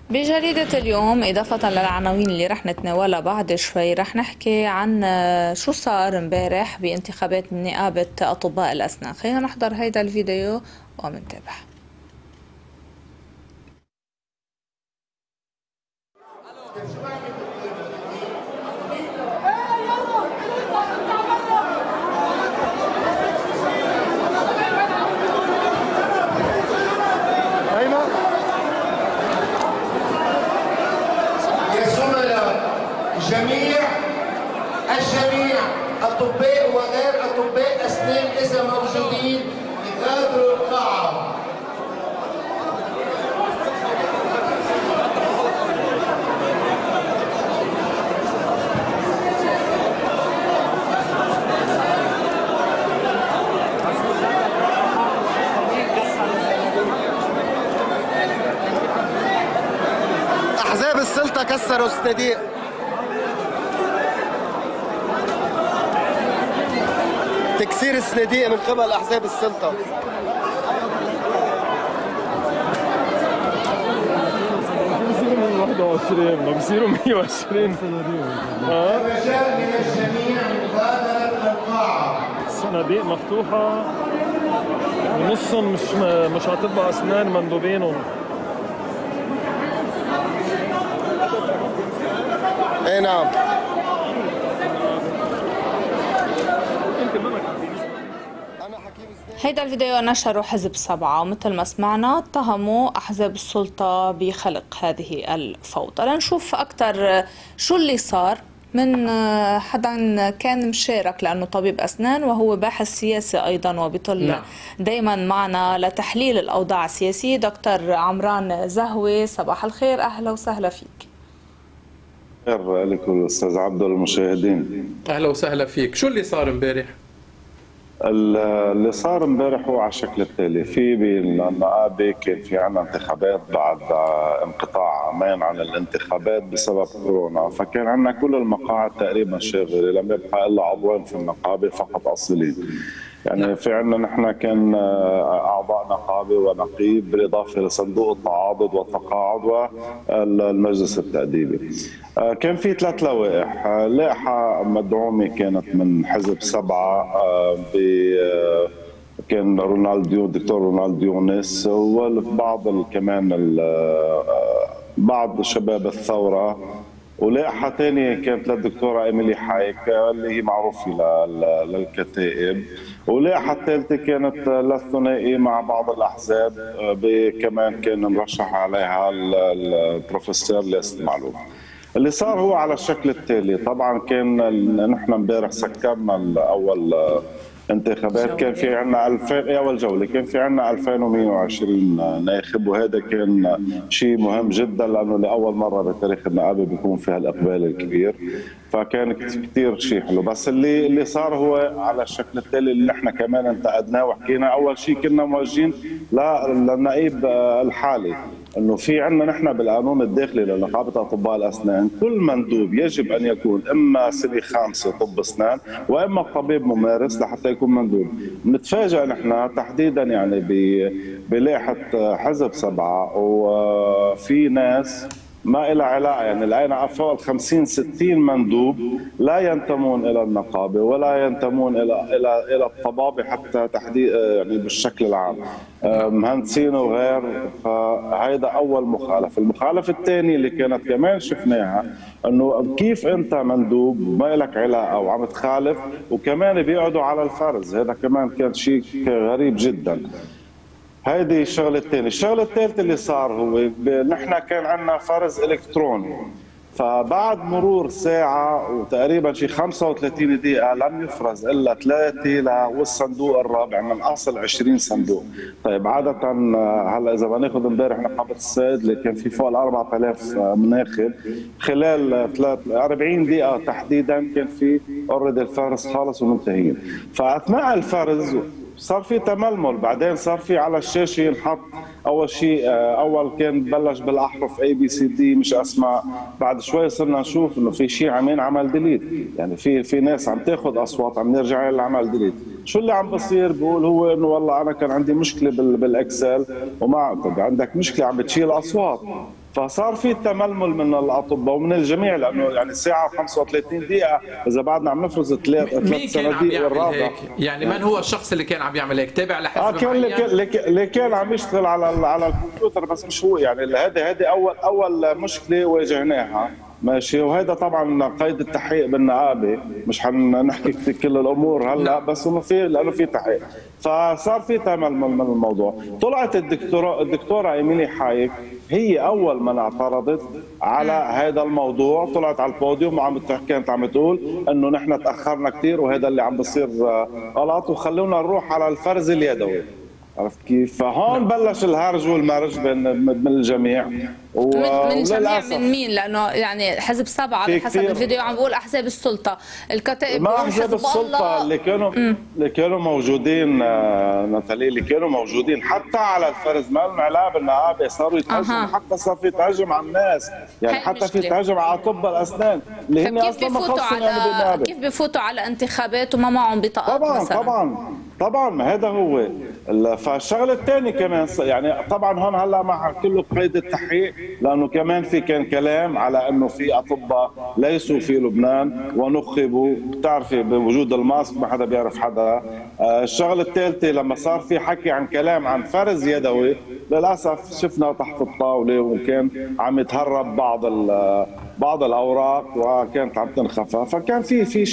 بجريدة اليوم إضافة للعناوين اللي رح نتناولها بعد شوي رح نحكي عن شو صار امبارح بانتخابات نقابة أطباء الأسنان. خلينا نحضر هيدا الفيديو ومنتابع. الجميع أطباء وغير أطباء أسنان إذا موجودين يغادروا القاعة. أحزاب السلطة كسروا الصناديق. تكسير الصناديق من قبل احزاب السلطه. بصيروا 21 ما بصيروا 120 الرجاء من الجميع مغادرة القاعة. الصناديق مفتوحه ونصهم مش اطباء اسنان مندوبينهم. اي نعم. هيدا الفيديو نشره حزب 7 ومثل ما سمعنا اتهموا أحزاب السلطة بخلق هذه الفوضى. لنشوف أكثر شو اللي صار من حدا كان مشارك لأنه طبيب أسنان وهو باحث سياسي أيضا وبيطل دايما معنا لتحليل الأوضاع السياسية. دكتور عمران زهوي، صباح الخير، أهلا وسهلا فيك. خير لكم أستاذ عبد المشاهدين. أهلا وسهلا فيك. شو اللي صار امبارح؟ اللي صار امبارح هو على الشكل التالي. في بالنقابه كان في عنا انتخابات بعد انقطاع عامين عن الانتخابات بسبب كورونا، فكان عنا كل المقاعد تقريبا شاغله، لم يبقى الا عضوين في النقابه فقط اصيلين. يعني في عندنا نحن كان اعضاء نقابه ونقيب بالاضافه لصندوق التعاضد والتقاعد والمجلس التاديبي. كان في 3 لوائح. لائحه مدعومه كانت من حزب 7 كان دكتور رونالد يونس وبعض كمان بعض شباب الثوره، ولائحه ثانيه كانت للدكتوره ايميلي حايك اللي هي معروفه للكتائب، ولائحه الثالثه كانت للثنائي مع بعض الاحزاب كمان كان مرشح عليها البروفيسور ياسر معلوف. اللي صار هو على الشكل التالي. طبعا كان نحن امبارح سكرنا اول انتخابات، كان في عندنا 2000 اول جوله كان في عندنا 2120 ناخب، وهذا كان شيء مهم جدا لانه لاول مره بتاريخ النقابه بيكون فيها الاقبال الكبير، فكان كثير شيء حلو. بس اللي صار هو على الشكل التالي اللي نحن كمان انتقدناه وحكينا. اول شيء كنا موجهين للنقيب الحالي انه في عندنا نحن بالقانون الداخلي لنقابه اطباء الاسنان كل مندوب يجب ان يكون اما سنه 5 طب اسنان واما طبيب ممارس لحتى يكون مندوب. نتفاجئ نحن تحديدا يعني بلائحه حزب 7 وفي ناس ما لها علاقه، يعني لقينا فوق ال 50-60 مندوب لا ينتمون الى النقابه ولا ينتمون الى الطبابه حتى تحديد يعني بالشكل العام، مهندسين وغير. فهيدا اول مخالفه. المخالفه الثانيه اللي كانت كمان شفناها انه كيف انت مندوب ما لك علاقه وعم تخالف وكمان بيقعدوا على الفرز. هذا كمان كان شيء غريب جدا. هيدي الشغله الثانيه. الشغله الثالثه اللي صار هو نحن كان عندنا فرز الكتروني، فبعد مرور ساعه وتقريبا شي 35 دقيقه لم يفرز الا 3 والصندوق الرابع من اصل 20 صندوق. طيب عاده هلا اذا بناخذ امبارح نقابه الصيد اللي كان في فوق ال 4000 مناخب، خلال 40 دقيقه تحديدا كان في اوريدي الفرز خالص ومنتهيين. فاثناء الفرز صار في تململ، بعدين صار في على الشاشه ينحط اول شيء اول كان بلش بالاحرف اي بي سي دي مش اسماء، بعد شوي صرنا نشوف انه في شيء عمل ديليت، يعني في ناس عم تاخذ اصوات عم نرجع للعمل ديليت. شو اللي عم بصير؟ بقول هو انه والله انا كان عندي مشكله بالاكسل، وما طب عندك مشكله عم بتشيل اصوات، فصار في تململ من الاطباء ومن الجميع، لانه يعني ساعه و35 دقيقه اذا بعدنا عم نفرز ثلاث صناديق والرابع. هيك؟ يعني من هو الشخص اللي كان عم يعمل هيك؟ تابع لحزب كان معين؟ اللي كان عم يشتغل على الكمبيوتر، بس مش هو. يعني هذه اول مشكله واجهناها، ماشي. وهذا طبعا قيد التحقيق بالنقابه، مش حنحكي كل الامور هلا، بس انه لانه في تحقيق، فصار في تململ من الموضوع. طلعت الدكتوره ايميلي حايك هي اول من اعترضت على هذا الموضوع، طلعت على البوديوم كانت عم تقول انه نحن تاخرنا كثير وهذا اللي عم بصير غلط، وخلونا نروح على الفرز اليدوي. عرفت كيف؟ فهون بلش الهرج والمرج من الجميع. من الجميع من مين؟ لانه يعني حزب 7 بحسب الفيديو عم بقول احزاب السلطه، الكتائب ما احزاب السلطه اللي كانوا موجودين ناتالي، اللي كانوا موجودين حتى على الفرز، ما لهم علاقه بالنقابه، صاروا يتهجموا، حتى صار في تهجم على الناس، يعني حتى في تهجم على اطباء الاسنان اللي هن اصلا ما خصهم يعني بالنقابه. كيف بفوتوا على انتخابات وما معهم بطاقات مثلا؟ طبعا ما هذا هو. فالشغله الثانيه كمان يعني طبعا هون هلا مع كله قيد التحقيق، لانه كمان كان كلام على انه في اطباء ليسوا في لبنان ونخبوا، بتعرفي بوجود الماسك ما حدا بيعرف حدا. الشغله الثالثه لما صار في حكي عن كلام عن فرز يدوي، للاسف شفنا تحت الطاوله وكان عم يتهرب بعض الاوراق وكانت عم تنخفى، فكان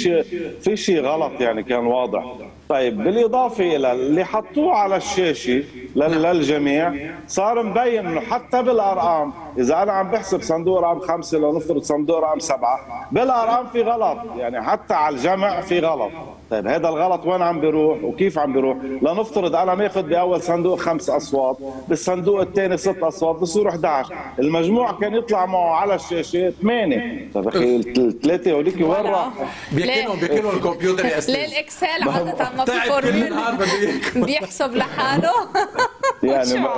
في شيء غلط يعني، كان واضح. طيب بالاضافه الى اللي حطوه على الشاشه للجميع، صار مبين انه حتى بالارقام، اذا انا عم بحسب صندوق رقم 5 لو نفترض صندوق رقم 7، بالارقام في غلط، يعني حتى على الجمع في غلط. طيب هذا الغلط وين عم بيروح وكيف عم بيروح؟ لنفترض انا ماخذ باول صندوق 5 اصوات، بالصندوق الثاني 6 اصوات، بصيروا 11، المجموع كان يطلع معه على الشاشه 8. طيب اخي الثلاثه هوليك وين راحوا؟ بيكونوا الكمبيوتر يا استاذ. ليه الاكسل عاده ما في فورميل بيحسب لحاله؟ يعني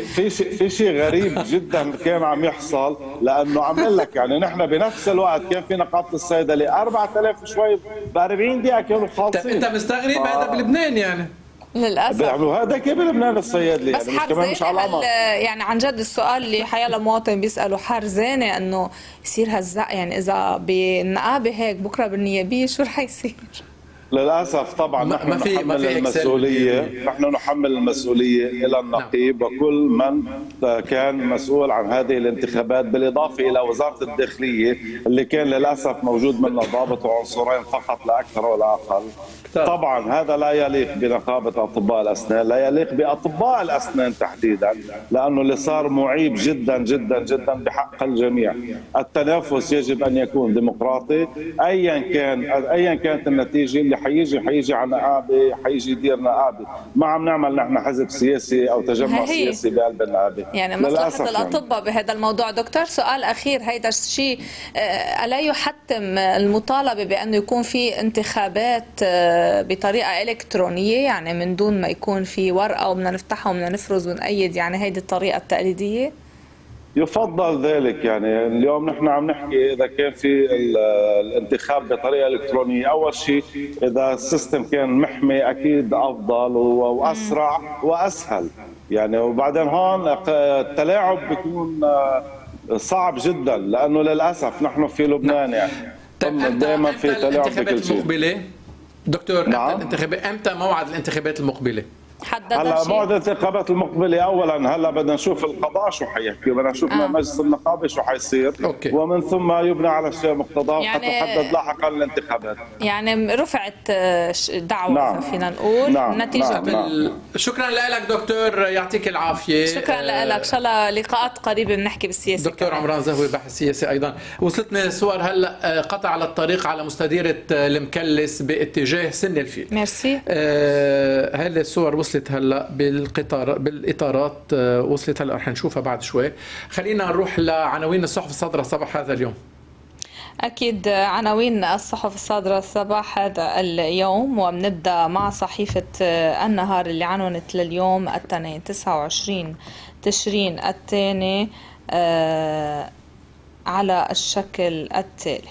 في شيء غريب جدا كان عم يحصل، لانه عم اقول لك يعني نحن بنفس الوقت كان في نقابه الصيدله 4000 شوي ب 40 دقيقه كانوا خالصين. انت مستغرب هذا بلبنان يعني؟ للاسف بيعملوا هذا كيف بلبنان الصيادله، بس يعني كمان مش على القمر. يعني عن جد السؤال اللي حيلا مواطن بيساله، حرزانه انه يصير هالزق، يعني اذا بالنقابه هيك بكره بالنيابيه شو رح يصير؟ للاسف طبعا نحن نحمل المسؤوليه، نحن نحمل المسؤوليه الى النقيب وكل من كان مسؤول عن هذه الانتخابات، بالاضافه الى وزاره الداخليه اللي كان للاسف موجود منها ضابط وعنصرين فقط لا اكثر ولا اقل. طبعا هذا لا يليق بنقابه اطباء الاسنان، لا يليق باطباء الاسنان تحديدا، لانه اللي صار معيب جدا جدا جدا بحق الجميع. التنافس يجب ان يكون ديمقراطي، ايا كانت النتيجه. اللي حيجي على نقابه حيجي يدير نقابه، ما عم نعمل نحن حزب سياسي او تجمع سياسي بقلب النقابه. يعني مصلحه الاطباء بهذا الموضوع. دكتور سؤال اخير، هيدا الشيء الا يحتم المطالبه بانه يكون في انتخابات بطريقه الكترونيه، يعني من دون ما يكون في ورقه وبدنا نفتحها وبدنا نفرز ونأيد، يعني هيدي الطريقه التقليديه؟ يفضل ذلك. يعني اليوم نحن عم نحكي اذا كان في الانتخاب بطريقه الكترونيه، اول شيء اذا السيستم كان محمي اكيد افضل واسرع واسهل يعني. وبعدين هون التلاعب بيكون صعب جدا، لانه للاسف نحن في لبنان يعني دائما في تلاعب بكل شيء. دكتور امتى موعد الانتخابات المقبله؟ هلا موعد الانتخابات المقبله اولا هلا بدنا نشوف القضاء شو حيحكي، بدنا نشوف مجلس النقابه شو حيصير، ومن ثم يبنى على الشيء مقتضاه يعني حتى تحدد لاحقا الانتخابات. يعني رفعت دعوه اذا فينا نقول نتيجه شكرا لك دكتور، يعطيك العافيه. شكرا لك، ان شاء الله لقاءات قريبه بنحكي بالسياسه. دكتور عمران زهوي باحث سياسي ايضا. وصلتنا صور هلا قطع على الطريق على مستديره المكلس باتجاه سن الفيل. ميرسي. هذه الصور وصلت هلا بالاطارات، وصلت هلا رح نشوفها بعد شوي. خلينا نروح لعناوين الصحف الصادره صباح هذا اليوم. أكيد عناوين الصحف الصادرة صباح هذا اليوم، وبنبدأ مع صحيفة النهار اللي عنونت لليوم الاثنين 29 تشرين الثاني على الشكل التالي: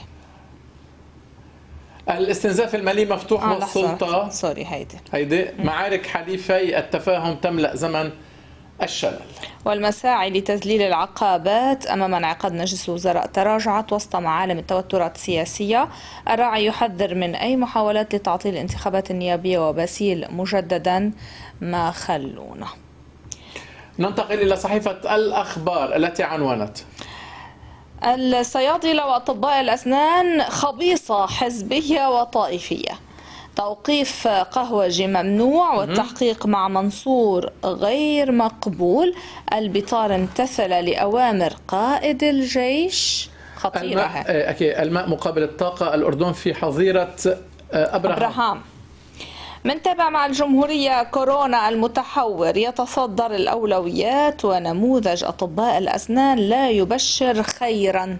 الاستنزاف المالي مفتوح والسلطة هيدي معارك حليفي التفاهم تملأ زمن الشلل. والمساعي لتذليل العقبات أمام انعقاد مجلس الوزراء تراجعت وسط معالم التوترات السياسية. الراعي يحذر من أي محاولات لتعطيل الانتخابات النيابية وباسيل مجددا ما خلونا. ننتقل إلى صحيفة الأخبار التي عنونت: الصيادلة وأطباء الأسنان خبيصة حزبية وطائفية، توقيف قهوجي ممنوع والتحقيق مع منصور غير مقبول، البطار امتثل لأوامر قائد الجيش. خطيرة. الماء مقابل الطاقة، الأردن في حظيرة أبراهام. من تابع مع الجمهورية: كورونا المتحور يتصدر الأولويات ونموذج أطباء الأسنان لا يبشر خيرا.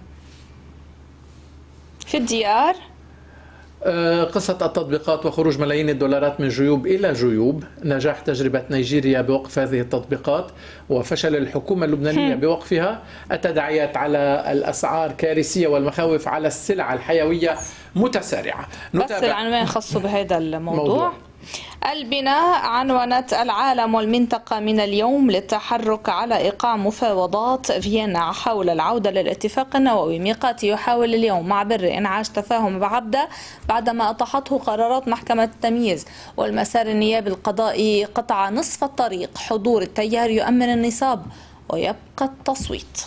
في الديار: قصة التطبيقات وخروج ملايين الدولارات من جيوب إلى جيوب، نجاح تجربة نيجيريا بوقف هذه التطبيقات وفشل الحكومة اللبنانية بوقفها، التداعيات على الأسعار كارثية والمخاوف على السلع الحيوية متسارعة. بس العنوان خاص بهذا الموضوع. البناء عنونت: العالم والمنطقة من اليوم للتحرك على إيقاع مفاوضات فيينا حول العودة للاتفاق النووي. ميقاتي يحاول اليوم مع بر إنعاش تفاهم بعبدة بعدما أطاحته قرارات محكمة التمييز. والمسار النيابي القضائي قطع نصف الطريق، حضور التيار يؤمن النصاب ويبقى التصويت.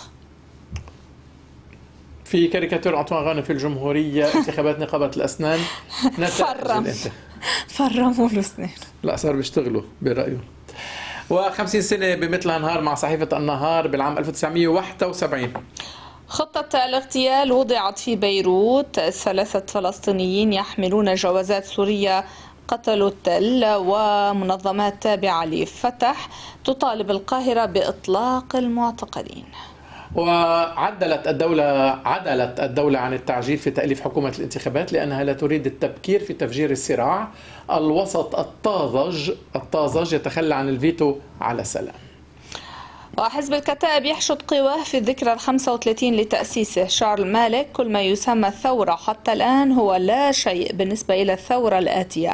في كاريكاتير أنطوان غانم في الجمهورية: انتخابات نقابة الأسنان فرموا الأسنان. لا، صار بيشتغلوا برأيه. و50 سنة بمثل نهار مع صحيفة النهار بالعام 1971. خطة الاغتيال وضعت في بيروت، 3 فلسطينيين يحملون جوازات سورية قتلوا التل، ومنظمات تابعة لفتح تطالب القاهرة بإطلاق المعتقلين. وعدلت الدولة عن التعجيل في تأليف حكومة الانتخابات لأنها لا تريد التبكير في تفجير الصراع. الوسط الطازج يتخلى عن الفيتو على سلام. وحزب الكتائب يحشد قواه في الذكرى 35 لتأسيسه. شارل مالك: كل ما يسمى الثورة حتى الآن هو لا شيء بالنسبة إلى الثورة الآتية.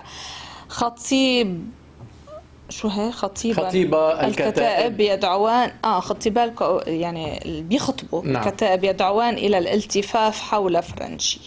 خطيبة الكتائب يدعوان يعني بيخطبوا. نعم. الكتائب يدعوان إلى الالتفاف حول فرنشي.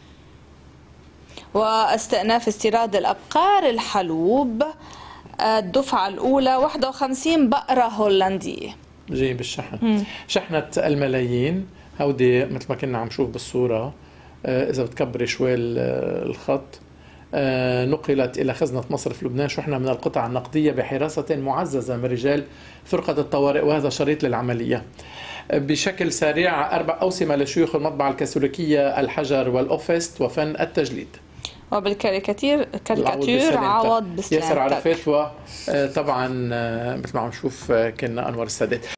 واستئناف استيراد الأبقار الحلوب، الدفعة الأولى 51 بقرة هولندية جايين بالشحن. شحنة الملايين هودي مثل ما كنا عم نشوف بالصورة، إذا بتكبري شوي الخط، نقلت إلى خزنة مصرف لبنان شحنة من القطع النقدية بحراسة معززة من رجال فرقة الطوارئ، وهذا شريط للعملية. بشكل سريع: 4 أوسمة لشيوخ المطبعة الكاثوليكية: الحجر والأوفست وفن التجليد. وبالكاريكاتير عوض بسلامتك. ياسر عرفات، وطبعا مثل ما عم نشوف كنا أنور السادات.